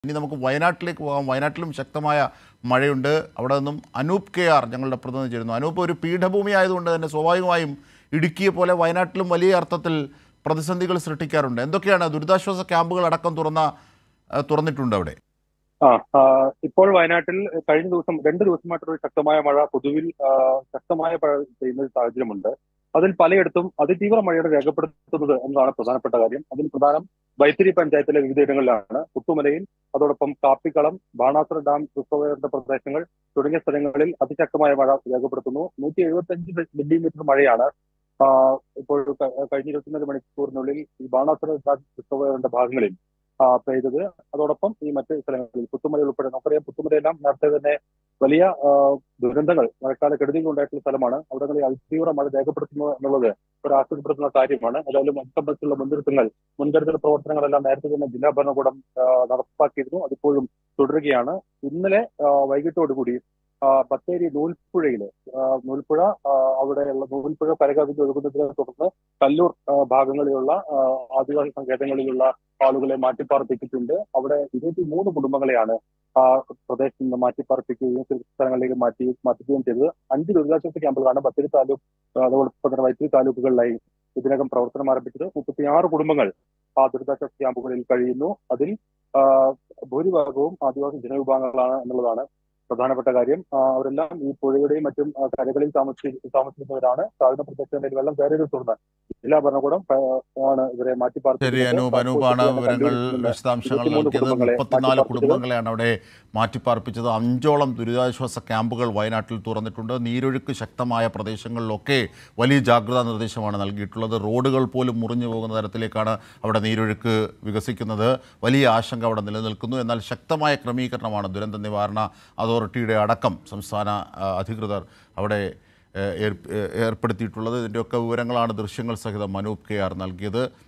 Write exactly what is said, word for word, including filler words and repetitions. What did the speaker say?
ഇനി നമുക്ക് വയനാട്ടിലേക്ക് പോകാം. വയനാട്ടിലും ശക്തമായ മഴയുണ്ട്. അവിടെ നിന്നും അനൂപ് കെ ആർ ഞങ്ങളുടെ പ്രതിനിധി ചേരുന്നു. അനൂപ്, ഒരു പീഠഭൂമി ആയതുകൊണ്ട് തന്നെ സ്വാഭാവികമായും ഇടുക്കിയെ പോലെ വയനാട്ടിലും വലിയ അർത്ഥത്തിൽ പ്രതിസന്ധികൾ സൃഷ്ടിക്കാറുണ്ട്. എന്തൊക്കെയാണ് ദുരിതാശ്വാസ ക്യാമ്പുകൾ അടക്കം തുറന്ന തുറന്നിട്ടുണ്ട് അവിടെ? ആ ഇപ്പോൾ വയനാട്ടിൽ കഴിഞ്ഞ ദിവസം രണ്ട് ദിവസമായിട്ടുള്ള ശക്തമായ മഴ പൊതുവിൽ ശക്തമായ മഴ പെയ്യുന്ന ഒരു സാഹചര്യമുണ്ട്. അതിൽ പലയിടത്തും അതിതീവ്ര മഴയുടെ രേഖപ്പെടുത്തുന്നത് എന്നതാണ് പ്രധാനപ്പെട്ട കാര്യം. അതിൽ പ്രധാനം വൈത്തിരി പഞ്ചായത്തിലെ വിവിധയിടങ്ങളിലാണ്. പുത്തുമലയിൽ, അതോടൊപ്പം കാപ്പിക്കളം, ബാണാസുര ഡാം റിസർവോയറിന്റെ പ്രദേശങ്ങൾ തുടങ്ങിയ സ്ഥലങ്ങളിൽ അതിശക്തമായ മഴ രേഖപ്പെടുത്തുന്നു. നൂറ്റി എഴുപത്തി അഞ്ച് മില്ലിമീറ്റർ മഴയാണ് ഇപ്പോൾ കഴിഞ്ഞ ഇരുപത്തിനാല് മണിക്കൂറിനുള്ളിൽ ഈ ബാണാസുര ഡാം റിസർവോയറിന്റെ ഭാഗങ്ങളിൽ പെയ്തത്. അതോടൊപ്പം ഈ മറ്റ് സ്ഥലങ്ങളിൽ പുത്തുമല ഉൾപ്പെടെ നമുക്കറിയാം, പുത്തുമലയെല്ലാം നേരത്തെ തന്നെ വലിയ ദുരന്തങ്ങൾ, മഴക്കാല കെടുതികൾ ഉണ്ടായിട്ടുള്ള സ്ഥലമാണ്. അവിടങ്ങളിൽ അതിതീവ്ര മഴ രേഖപ്പെടുത്തുന്നു എന്നുള്ളത് ഒരു ആശ്ചര്യപ്പെടുത്തുന്ന കാര്യമാണ്. ഏതായാലും അത് സംബന്ധിച്ചുള്ള മുൻകരുതലുകൾ മുൻകരുതൽ പ്രവർത്തനങ്ങളെല്ലാം നേരത്തെ തന്നെ ജില്ലാ ഭരണകൂടം നടപ്പാക്കിയിരുന്നു. അതിപ്പോഴും തുടരുകയാണ്. ഇന്നലെ വൈകിട്ടോടുകൂടി ബത്തേരി നൂൽപ്പുഴയില് നൂൽപ്പുഴ അവിടെയുള്ള നൂൽപ്പുഴ കരകവിഞ്ഞ് ഒഴുകുന്നതിനെ തുടർന്ന് കല്ലൂർ ഭാഗങ്ങളിലുള്ള ആദിവാസി സങ്കേതങ്ങളിലുള്ള ആളുകളെ മാറ്റിപ്പാർപ്പിച്ചിട്ടുണ്ട്. അവിടെ ഇരുപത്തി മൂന്ന് കുടുംബങ്ങളെയാണ് ആ പ്രദേശത്ത് നിന്ന് മാറ്റിപ്പാർപ്പിക്കുകയും സ്ഥലങ്ങളിലേക്ക് മാറ്റി മാറ്റുകയും ചെയ്തത്. അഞ്ച് ദുരിതാശ്വാസ ക്യാമ്പുകളാണ് ബത്തേരി താലൂക്ക് അതോടൊപ്പം തന്നെ വൈത്തിരി താലൂക്കുകളിലായി ഇതിനകം പ്രവർത്തനം ആരംഭിച്ചത്. മുപ്പത്തിയാറ് കുടുംബങ്ങൾ ആ ദുരിതാശ്വാസ ക്യാമ്പുകളിൽ കഴിയുന്നു. അതിൽ ഭൂരിഭാഗവും ആദിവാസി ജനവിഭാഗങ്ങളാണ് എന്നുള്ളതാണ് പ്രധാനപ്പെട്ട കാര്യം. അവരെല്ലാം ഈ പുഴയുടെയും മറ്റും കരകളിൽ താമസി താമസിക്കുന്നവരാണ്. താഴ്ന്ന പ്രദേശങ്ങളിൽ വെള്ളം കയറിയത് തുടർന്ന് ജില്ലാ ഭരണകൂടം ആണ് ഇവരെ മാറ്റിപ്പാർപ്പിച്ചത്. വിവരങ്ങൾ വിശദാംശങ്ങൾ നൽകിയത്. മുപ്പത്തിനാല് കുടുംബങ്ങളെയാണ് അവിടെ മാറ്റിപ്പാർപ്പിച്ചത്. അഞ്ചോളം ദുരിതാശ്വാസ ക്യാമ്പുകൾ വയനാട്ടിൽ തുറന്നിട്ടുണ്ട്. നീരൊഴുക്ക് ശക്തമായ പ്രദേശങ്ങളിലൊക്കെ വലിയ ജാഗ്രതാ നിർദ്ദേശമാണ് നൽകിയിട്ടുള്ളത്. റോഡുകൾ പോലും മുറിഞ്ഞു പോകുന്ന തരത്തിലേക്കാണ് അവിടെ നീരൊഴുക്ക് വികസിക്കുന്നത്. വലിയ ആശങ്ക അവിടെ നിലനിൽക്കുന്നു. എന്നാൽ ശക്തമായ ക്രമീകരണമാണ് ദുരന്ത നിവാരണ അതോറിറ്റിയുടെ അടക്കം സംസ്ഥാന അധികൃതർ അവിടെ ഏർപ്പെടുത്തിയിട്ടുള്ളത്. ഇതിൻ്റെയൊക്കെ വിവരങ്ങളാണ് ദൃശ്യങ്ങൾ സഹിതം അനൂപ് കെ ആർ നൽകിയത്.